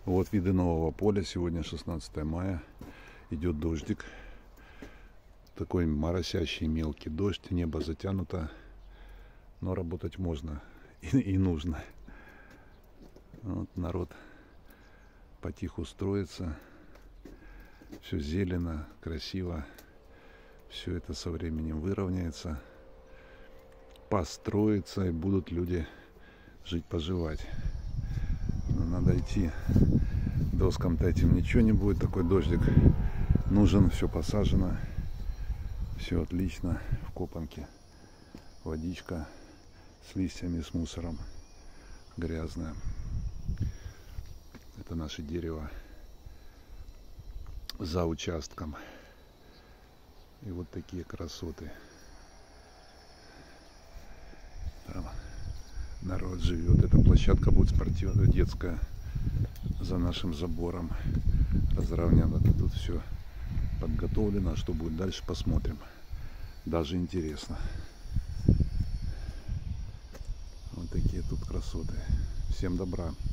Вот виды нового поля. Сегодня 16 мая. Идет дождик. Такой моросящий мелкий дождь. Небо затянуто. Но работать можно и нужно. Вот народ потиху строится. Все зелено, красиво. Все это со временем выровняется. Построится, и будут люди жить-поживать. Но надо идти. Доскам-то этим ничего не будет. Такой дождик нужен. Все посажено. Все отлично. В копанке водичка с листьями, с мусором. Грязная. Это наше дерево за участком. И вот такие красоты. Там народ живет. Эта площадка будет спортивная, детская, за нашим забором разровнено. Тут все подготовлено. А что будет дальше, посмотрим. Даже интересно. Вот такие тут красоты. Всем добра.